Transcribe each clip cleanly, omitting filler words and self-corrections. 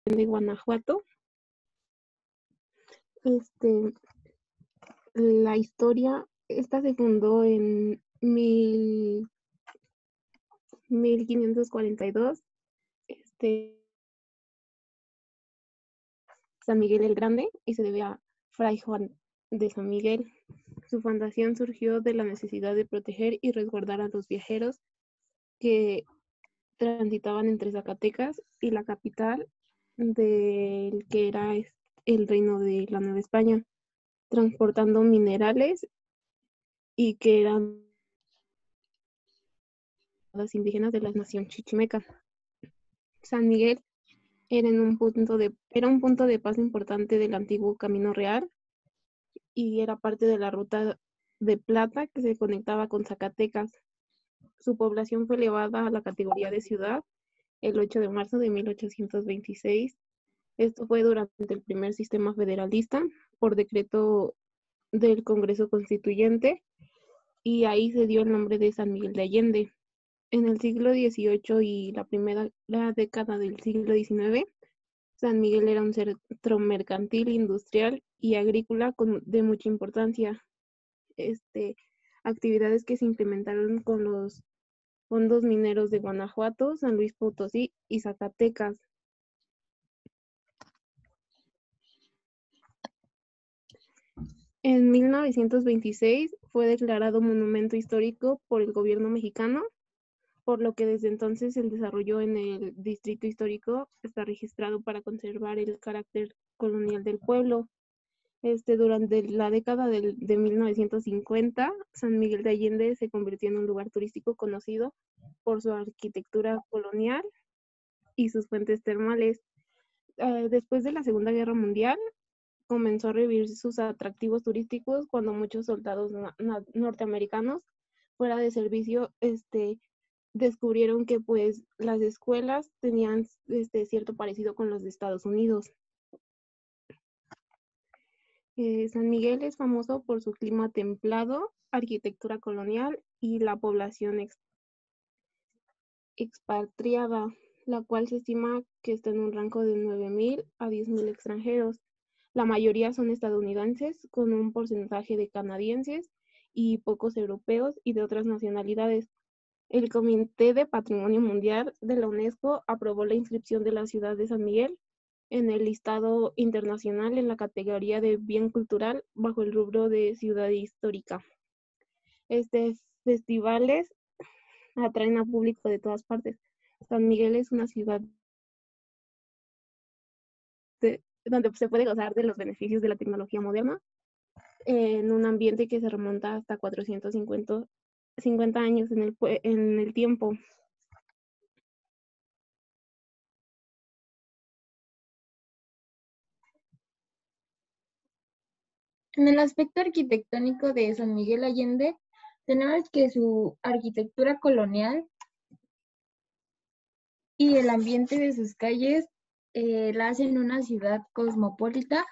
de Guanajuato. La historia, esta se fundó en 1542. San Miguel el Grande, y se debe a Fray Juan de San Miguel. Su fundación surgió de la necesidad de proteger y resguardar a los viajeros que transitaban entre Zacatecas y la capital del que era el reino de la Nueva España, transportando minerales y que eran las indígenas de la nación chichimeca. San Miguel era un punto de paso importante del antiguo Camino Real y era parte de la ruta de plata que se conectaba con Zacatecas. Su población fue elevada a la categoría de ciudad el 8 de marzo de 1826. Esto fue durante el primer sistema federalista por decreto del Congreso Constituyente, y ahí se dio el nombre de San Miguel de Allende. En el siglo XVIII y la primera década del siglo XIX, San Miguel era un centro mercantil, industrial y agrícola de mucha importancia. Actividades que se implementaron con los fondos mineros de Guanajuato, San Luis Potosí y Zacatecas. En 1926 fue declarado monumento histórico por el gobierno mexicano, por lo que desde entonces el desarrollo en el distrito histórico está registrado para conservar el carácter colonial del pueblo. Durante la década de 1950, San Miguel de Allende se convirtió en un lugar turístico conocido por su arquitectura colonial y sus fuentes termales. Después de la Segunda Guerra Mundial, comenzó a revivir sus atractivos turísticos cuando muchos soldados norteamericanos fuera de servicio descubrieron que pues las escuelas tenían cierto parecido con los de Estados Unidos. San Miguel es famoso por su clima templado, arquitectura colonial y la población expatriada, la cual se estima que está en un rango de 9,000 a 10,000 extranjeros. La mayoría son estadounidenses, con un porcentaje de canadienses y pocos europeos y de otras nacionalidades. El Comité de Patrimonio Mundial de la UNESCO aprobó la inscripción de la ciudad de San Miguel en el listado internacional en la categoría de bien cultural bajo el rubro de ciudad histórica. Festivales atraen a público de todas partes. San Miguel es una ciudad donde se puede gozar de los beneficios de la tecnología moderna en un ambiente que se remonta hasta 450 años en el tiempo. En el aspecto arquitectónico de San Miguel Allende, tenemos que su arquitectura colonial y el ambiente de sus calles la hacen una ciudad cosmopolita.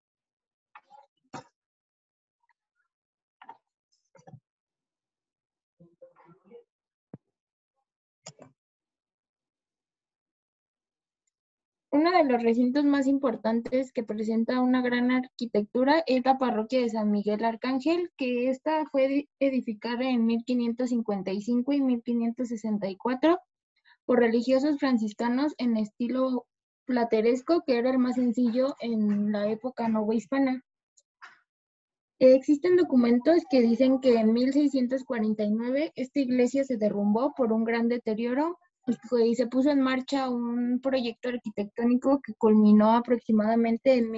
Uno de los recintos más importantes que presenta una gran arquitectura es la parroquia de San Miguel Arcángel, que esta fue edificada en 1555 y 1564 por religiosos franciscanos en estilo plateresco, que era el más sencillo en la época novohispana. Existen documentos que dicen que en 1649 esta iglesia se derrumbó por un gran deterioro y se puso en marcha un proyecto arquitectónico que culminó aproximadamente en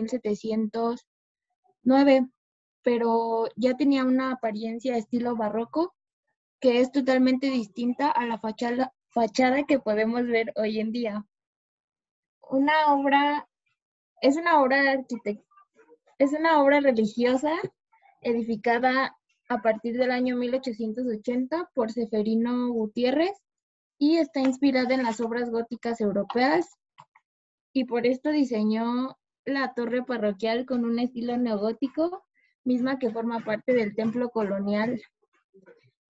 1709, pero ya tenía una apariencia estilo barroco que es totalmente distinta a la fachada que podemos ver hoy en día. Es una obra religiosa edificada a partir del año 1880 por Seferino Gutiérrez y está inspirada en las obras góticas europeas, y por esto diseñó la torre parroquial con un estilo neogótico, misma que forma parte del templo colonial.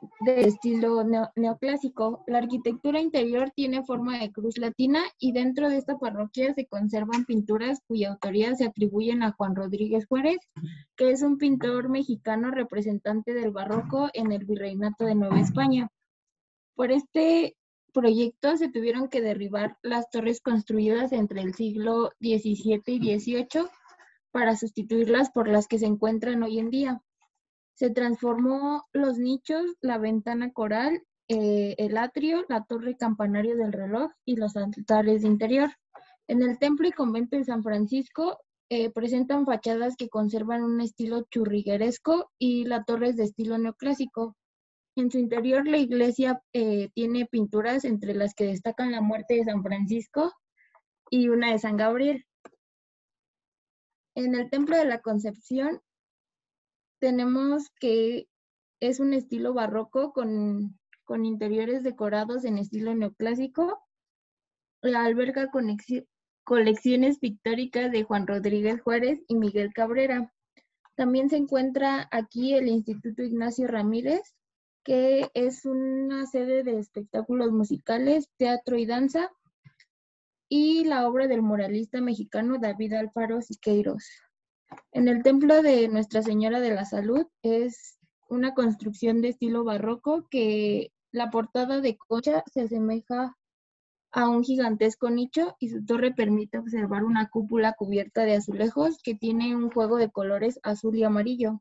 de estilo neoclásico. La arquitectura interior tiene forma de cruz latina y dentro de esta parroquia se conservan pinturas cuya autoría se atribuyen a Juan Rodríguez Juárez, que es un pintor mexicano representante del barroco en el Virreinato de Nueva España. Por este proyecto se tuvieron que derribar las torres construidas entre el siglo XVII y XVIII para sustituirlas por las que se encuentran hoy en día. Se transformó los nichos, la ventana coral, el atrio, la torre campanario del reloj y los altares de interior. En el templo y convento de San Francisco presentan fachadas que conservan un estilo churrigueresco y la torre es de estilo neoclásico. En su interior la iglesia tiene pinturas entre las que destacan la muerte de San Francisco y una de San Gabriel. En el templo de la Concepción tenemos que es un estilo barroco con interiores decorados en estilo neoclásico. Alberga colecciones pictóricas de Juan Rodríguez Juárez y Miguel Cabrera. También se encuentra aquí el Instituto Ignacio Ramírez, que es una sede de espectáculos musicales, teatro y danza, y la obra del muralista mexicano David Alfaro Siqueiros. En el templo de Nuestra Señora de la Salud es una construcción de estilo barroco que la portada de concha se asemeja a un gigantesco nicho y su torre permite observar una cúpula cubierta de azulejos que tiene un juego de colores azul y amarillo.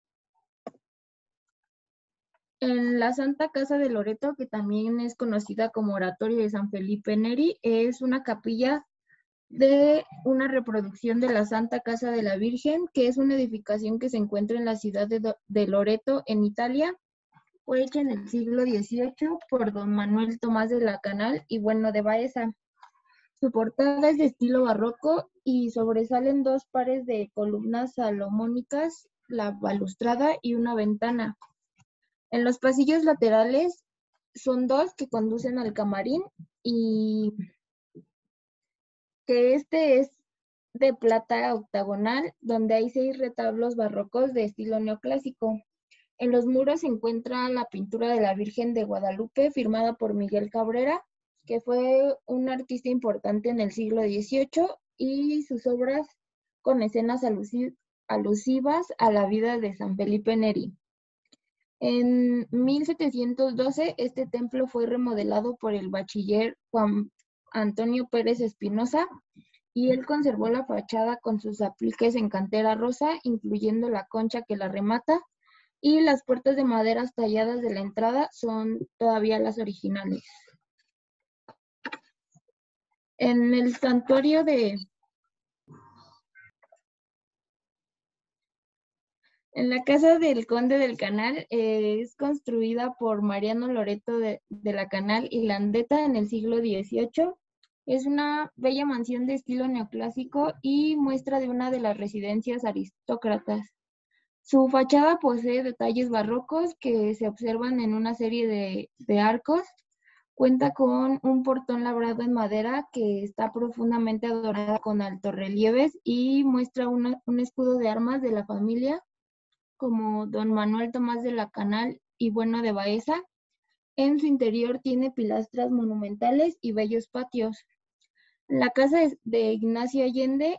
En la Santa Casa de Loreto, que también es conocida como Oratorio de San Felipe Neri, es una capilla de una reproducción de la Santa Casa de la Virgen, que es una edificación que se encuentra en la ciudad de Loreto, en Italia. Fue hecha en el siglo XVIII por don Manuel Tomás de la Canal y Bueno de Baeza. Su portada es de estilo barroco y sobresalen dos pares de columnas salomónicas, la balustrada y una ventana. En los pasillos laterales son dos que conducen al camarín y que este es de plata octagonal, donde hay 6 retablos barrocos de estilo neoclásico. En los muros se encuentra la pintura de la Virgen de Guadalupe, firmada por Miguel Cabrera, que fue un artista importante en el siglo XVIII, y sus obras con escenas alusivas a la vida de San Felipe Neri. En 1712, este templo fue remodelado por el bachiller Juan Antonio Pérez Espinosa, y él conservó la fachada con sus apliques en cantera rosa, incluyendo la concha que la remata, y las puertas de madera talladas de la entrada son todavía las originales. En el santuario en la casa del Conde del Canal es construida por Mariano Loreto de la Canal y Landeta en el siglo XVIII. Es una bella mansión de estilo neoclásico y muestra de una de las residencias aristócratas. Su fachada posee detalles barrocos que se observan en una serie de arcos. Cuenta con un portón labrado en madera que está profundamente adornado con altorrelieves y muestra un escudo de armas de la familia, como don Manuel Tomás de la Canal y Bueno de Baeza. En su interior tiene pilastras monumentales y bellos patios. La casa de Ignacio Allende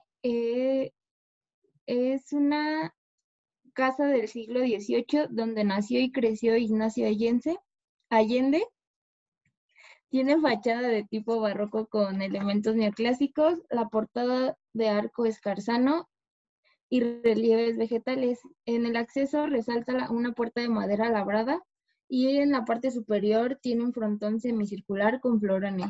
es una casa del siglo XVIII donde nació y creció Ignacio Allende. Tiene fachada de tipo barroco con elementos neoclásicos, la portada de arco escarzano y relieves vegetales. En el acceso resalta una puerta de madera labrada y en la parte superior tiene un frontón semicircular con florones.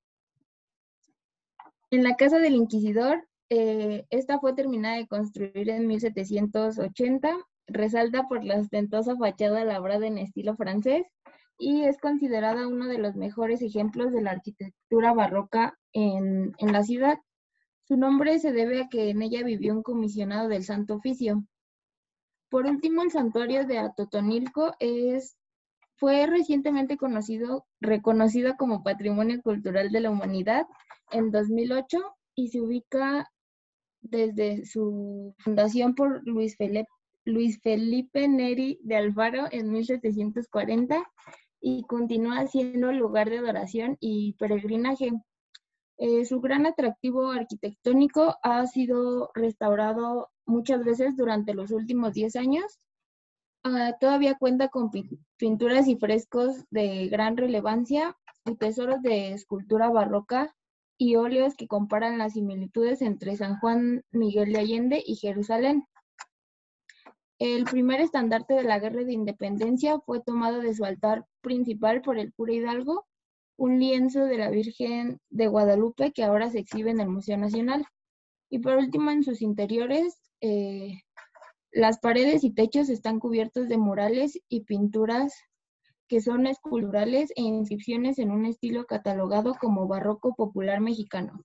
En la casa del Inquisidor, esta fue terminada de construir en 1780, resalta por la ostentosa fachada labrada en estilo francés y es considerada uno de los mejores ejemplos de la arquitectura barroca en la ciudad. Su nombre se debe a que en ella vivió un comisionado del Santo Oficio. Por último, el santuario de Atotonilco fue recientemente reconocido como Patrimonio Cultural de la Humanidad en 2008 y se ubica desde su fundación por Luis Luis Felipe Neri de Alfaro en 1740 y continúa siendo lugar de adoración y peregrinaje. Su gran atractivo arquitectónico ha sido restaurado muchas veces durante los últimos 10 años. Todavía cuenta con pinturas y frescos de gran relevancia y tesoros de escultura barroca y óleos que comparan las similitudes entre San Juan Miguel de Allende y Jerusalén. El primer estandarte de la Guerra de Independencia fue tomado de su altar principal por el cura Hidalgo, un lienzo de la Virgen de Guadalupe que ahora se exhibe en el Museo Nacional. Y por último, en sus interiores, las paredes y techos están cubiertos de murales y pinturas que son esculturales e inscripciones en un estilo catalogado como barroco popular mexicano.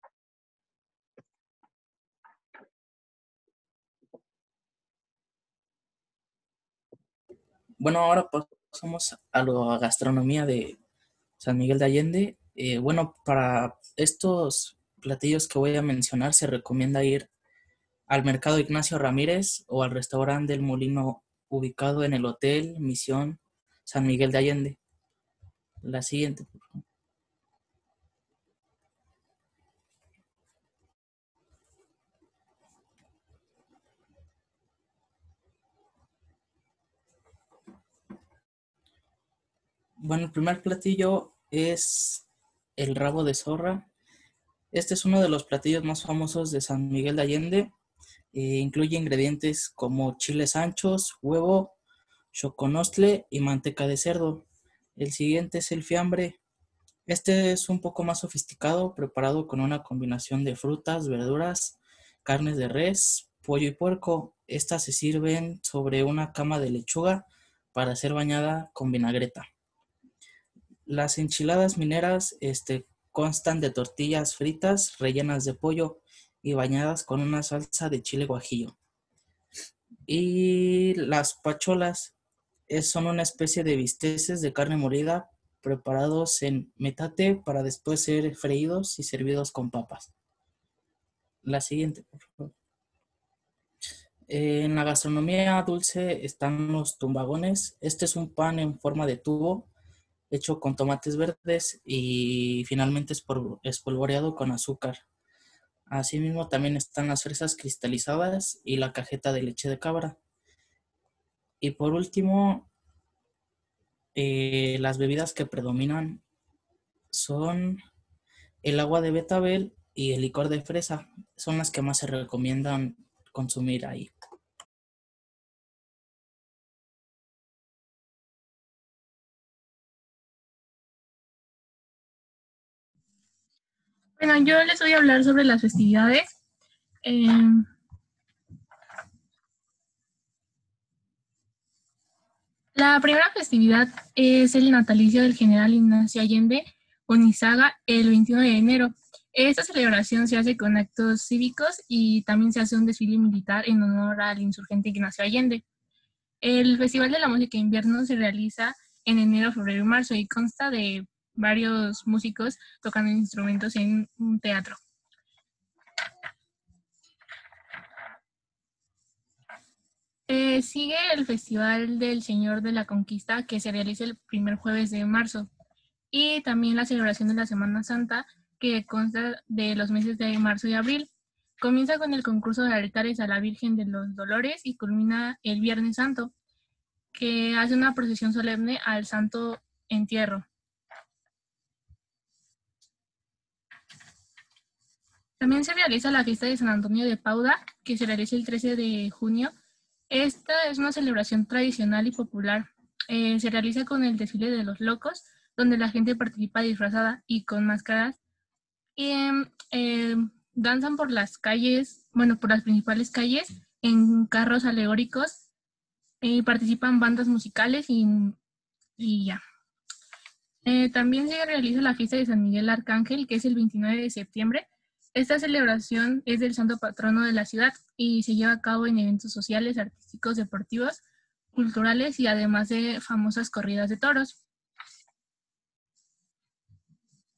Bueno, ahora pasamos a la gastronomía de San Miguel de Allende. Bueno, para estos platillos que voy a mencionar se recomienda ir al Mercado Ignacio Ramírez o al restaurante del Molino ubicado en el Hotel Misión San Miguel de Allende. La siguiente, por favor. Bueno, el primer platillo es el rabo de zorra. Este es uno de los platillos más famosos de San Miguel de Allende. Incluye ingredientes como chiles anchos, huevo, choconostle y manteca de cerdo. El siguiente es el fiambre. Este es un poco más sofisticado, preparado con una combinación de frutas, verduras, carnes de res, pollo y puerco. Estas se sirven sobre una cama de lechuga para ser bañada con vinagreta. Las enchiladas mineras constan de tortillas fritas rellenas de pollo y bañadas con una salsa de chile guajillo. Y las pacholas son una especie de bisteces de carne molida preparados en metate para después ser freídos y servidos con papas. La siguiente, por favor. En la gastronomía dulce están los tumbagones. Este es un pan en forma de tubo hecho con tomates verdes y finalmente espolvoreado con azúcar. Asimismo también están las fresas cristalizadas y la cajeta de leche de cabra. Y por último, las bebidas que predominan son el agua de betabel y el licor de fresa. Son las que más se recomiendan consumir ahí. Bueno, yo les voy a hablar sobre las festividades. La primera festividad es el natalicio del general Ignacio Allende Onizaga el 21 de enero. Esta celebración se hace con actos cívicos y también se hace un desfile militar en honor al insurgente Ignacio Allende. El Festival de la Música de Invierno se realiza en enero, febrero y marzo y consta de varios músicos tocando instrumentos en un teatro. Sigue el Festival del Señor de la Conquista, que se realiza el primer jueves de marzo, y también la celebración de la Semana Santa, que consta de los meses de marzo y abril. Comienza con el concurso de altares a la Virgen de los Dolores y culmina el Viernes Santo, que hace una procesión solemne al Santo Entierro. También se realiza la fiesta de San Antonio de Padua, que se realiza el 13 de junio. Esta es una celebración tradicional y popular. Se realiza con el desfile de los locos, donde la gente participa disfrazada y con máscaras. Y danzan por las calles, bueno, por las principales calles, en carros alegóricos. Participan bandas musicales y ya. También se realiza la fiesta de San Miguel Arcángel, que es el 29 de septiembre. Esta celebración es del santo patrono de la ciudad y se lleva a cabo en eventos sociales, artísticos, deportivos, culturales y además de famosas corridas de toros.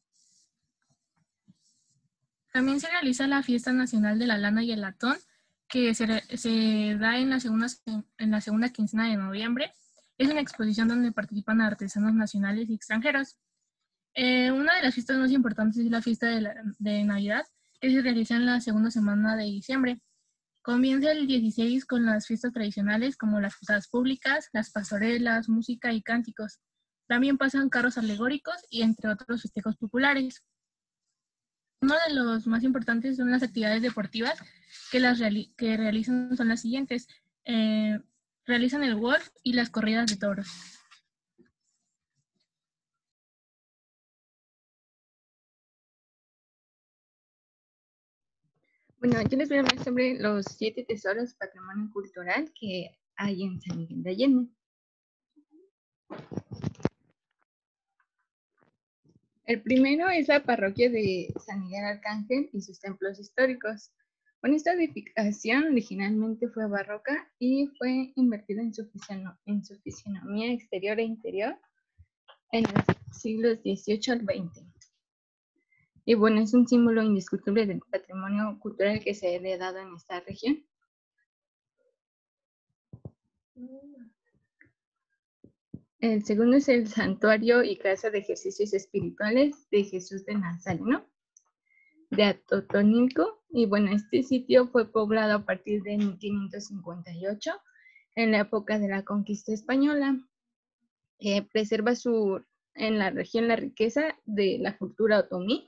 También se realiza la Fiesta Nacional de la Lana y el Latón, que se da en la segunda quincena de noviembre. Es una exposición donde participan artesanos nacionales y extranjeros. Una de las fiestas más importantes es la fiesta de Navidad, que se realiza en la segunda semana de diciembre. Comienza el 16 con las fiestas tradicionales como las posadas públicas, las pastorelas, música y cánticos. También pasan carros alegóricos y entre otros festejos populares. Uno de los más importantes son las actividades deportivas que realizan son las siguientes. Realizan el golf y las corridas de toros. Bueno, yo les voy a hablar sobre los 7 tesoros patrimonio cultural que hay en San Miguel de Allende. El primero es la parroquia de San Miguel Arcángel y sus templos históricos. Bueno, esta edificación originalmente fue barroca y fue invertida en su fisionomía exterior e interior en los siglos XVIII al XX. Y bueno, es un símbolo indiscutible del patrimonio cultural que se ha heredado en esta región. El segundo es el santuario y casa de ejercicios espirituales de Jesús de Nazareno, de Atotonilco. Y bueno, este sitio fue poblado a partir de 1558, en la época de la conquista española. Preserva en la región la riqueza de la cultura otomí.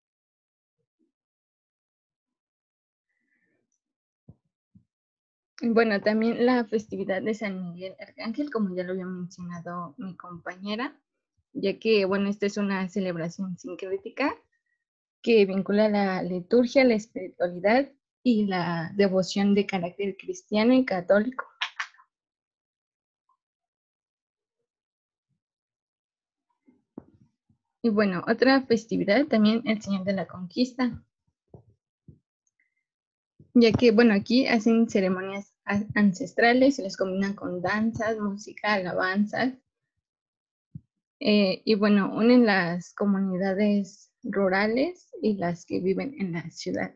Bueno, también la festividad de San Miguel Arcángel, como ya lo había mencionado mi compañera, ya que, bueno, esta es una celebración sincrética que vincula la liturgia, la espiritualidad y la devoción de carácter cristiano y católico. Y bueno, otra festividad también el Señor de la Conquista, ya que, bueno, aquí hacen ceremonias ancestrales, se les combinan con danzas, música, alabanzas, y bueno, unen las comunidades rurales y las que viven en la ciudad.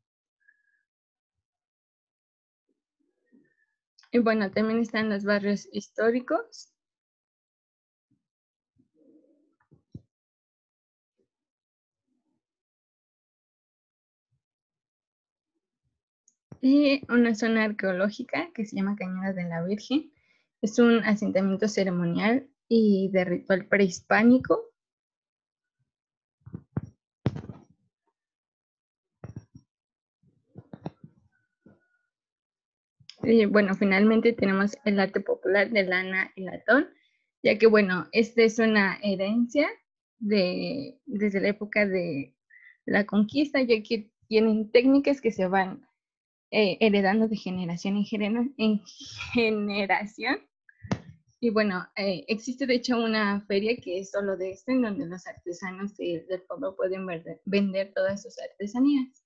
Y bueno, también están los barrios históricos. Y una zona arqueológica que se llama Cañada de la Virgen. Es un asentamiento ceremonial y de ritual prehispánico. Y bueno, finalmente tenemos el arte popular de lana y latón, ya que, bueno, esta es una herencia desde la época de la conquista, ya que tienen técnicas que se van heredando de generación en generación. Y bueno, existe de hecho una feria que es solo de esto, en donde los artesanos del pueblo pueden vender todas sus artesanías.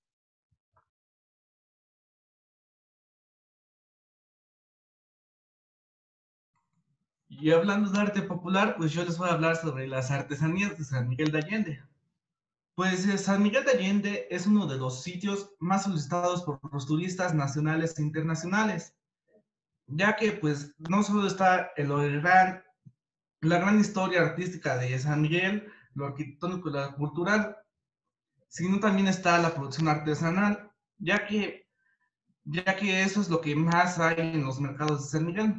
Y hablando de arte popular, pues yo les voy a hablar sobre las artesanías de San Miguel de Allende. Pues San Miguel de Allende es uno de los sitios más solicitados por los turistas nacionales e internacionales, ya que pues no solo está la gran historia artística de San Miguel, lo arquitectónico y lo cultural, sino también está la producción artesanal, ya que eso es lo que más hay en los mercados de San Miguel.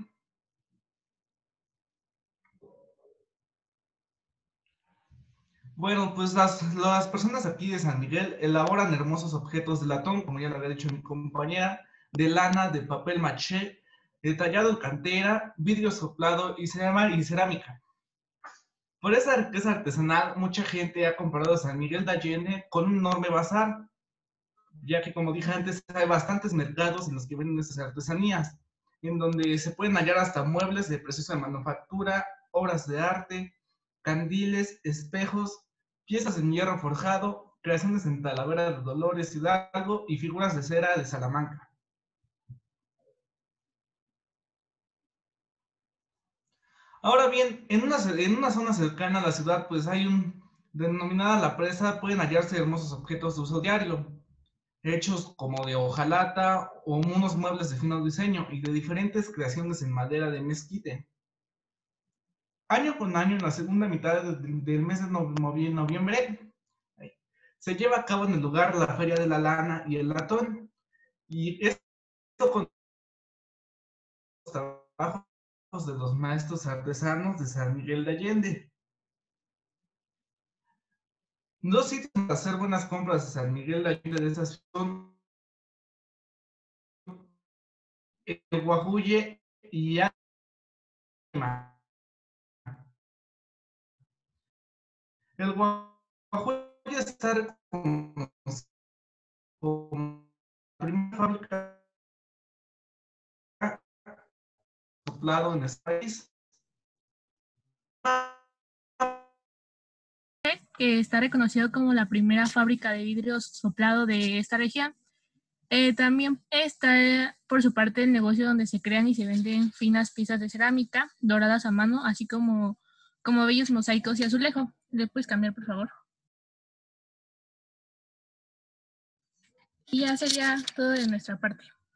Bueno, pues las personas aquí de San Miguel elaboran hermosos objetos de latón, como ya lo había dicho mi compañera, de lana, de papel maché, tallado en cantera, vidrio soplado y cerámica. Por esa riqueza artesanal, mucha gente ha comparado a San Miguel de Allende con un enorme bazar, ya que, como dije antes, hay bastantes mercados en los que venden esas artesanías, en donde se pueden hallar hasta muebles de proceso de manufactura, obras de arte, candiles, espejos, piezas en hierro forjado, creaciones en Talavera de Dolores, Hidalgo y figuras de cera de Salamanca. Ahora bien, en una zona cercana a la ciudad, pues hay denominada La Presa, pueden hallarse hermosos objetos de uso diario. hechos como de hojalata o unos muebles de fino diseño y de diferentes creaciones en madera de mezquite. Año con año, en la segunda mitad del mes de noviembre, se lleva a cabo en el lugar la Feria de la Lana y el Latón, y esto con los trabajos de los maestros artesanos de San Miguel de Allende. Dos sitios para hacer buenas compras de San Miguel de Allende de esas son el Guajuye y Ánima. El Guajuye está reconocido como la primera fábrica soplado en este país. Que está reconocido como la primera fábrica de vidrio soplado de esta región. También está, por su parte, el negocio donde se crean y se venden finas piezas de cerámica doradas a mano, así como bellos mosaicos y azulejo. ¿Le puedes cambiar, por favor? Y ya sería todo de nuestra parte.